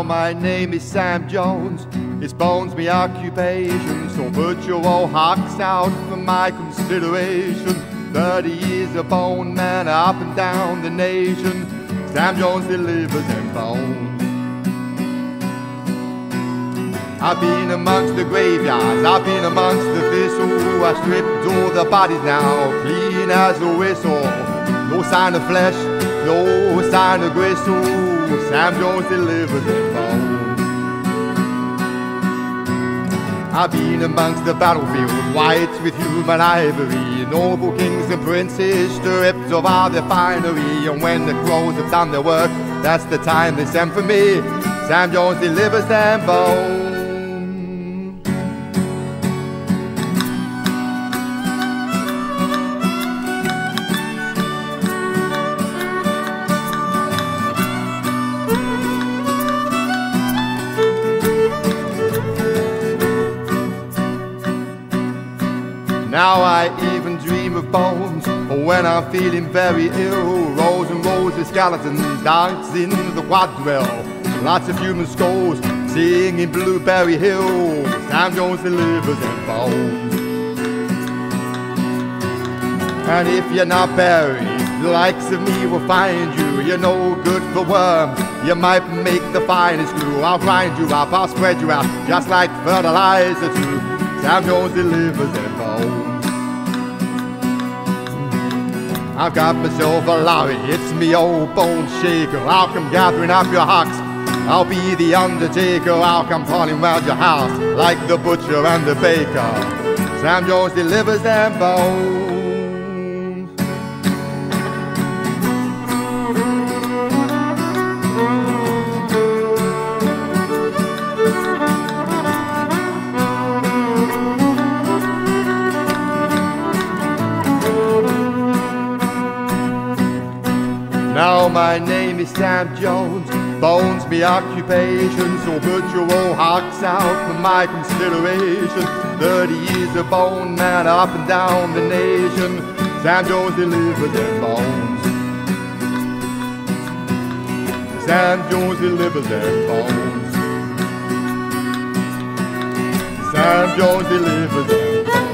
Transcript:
my name is Sam Jones, it's bones my occupation, so put your old hocks out for my consideration. 30 years of bone man up and down the nation, Sam Jones delivers them bones. I've been amongst the graveyards, I've been amongst the thistle, I stripped all the bodies now, clean as a whistle. No sign of flesh, no sign of gristle, Sam Jones delivers them bones. I've been amongst the battlefield, white with human ivory, noble kings and princes, stripped of all their finery. And when the crows have done their work, that's the time they send for me, Sam Jones delivers them bones. Now I even dream of bones when I'm feeling very ill. Rows and rows of skeletons dance in the quadrille. Lots of human skulls singing Blueberry Hill, Sam Jones delivers them bones. And if you're not buried, the likes of me will find you. You're no good for worms, you might make the finest glue. I'll grind you up, I'll spread you out, just like fertilizer too, Sam Jones delivers them bones. I've got myself a lorry, it's me old bone shaker. I'll come gathering up your hocks, I'll be the undertaker. I'll come crawling round your house like the butcher and the baker, Sam Jones delivers them bones. Now my name is Sam Jones, bones me occupation, so put your old hocks out for my consideration. 30 years of bone man up and down the nation, Sam Jones delivers them bones. Sam Jones delivers them bones. Sam Jones delivers them bones.